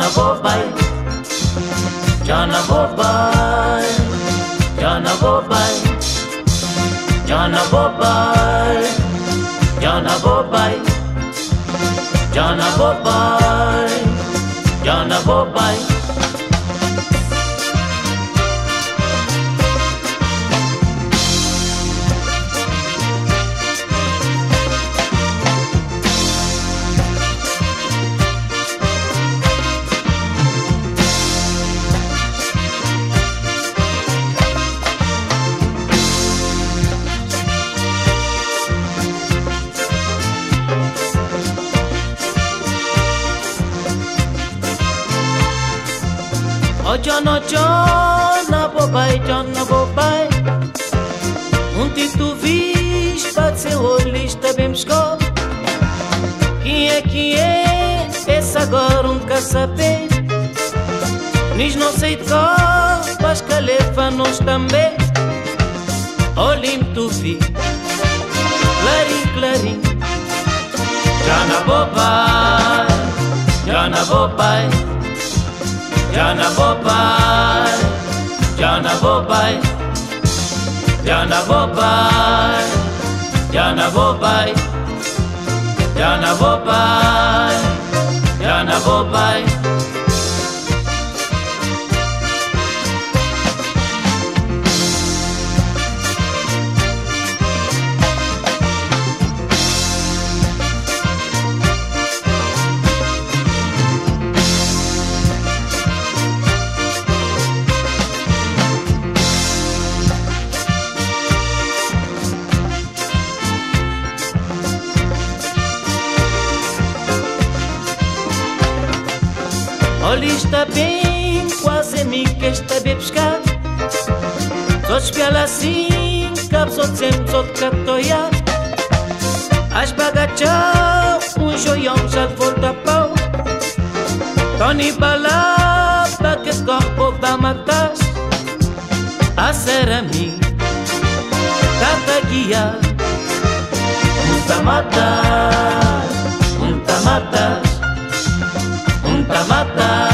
Jana Bobai, Jana Bobai, Jana Bobai, Jana Bobai, Jana Bobai, Jana Bobai, Jana Bobai. Oh Jana, Jana Bobai, Jana Bobai. Ontem tu viste, pode ser rolista, bem buscou. Quem é? Esse agora nunca saber. Nis não sei de qual, mas calefa-nos também. Olim tu vi, clarim, clarim. Jana Bobai, Jana Bobai, Jana Bobai, Jana Bobai, Jana Bobai, Jana Bobai, Jana Bobai, Jana Bobai. Olha, está bem, quase me que está bem pescado. Só espiala assim, cabe só sempre só de catoia. As bagachão, joião já volta a pau. Tony bala, que esse corpo vai matar. A ser a mim, tata guia. Muita matar, muita matar. Muita matar.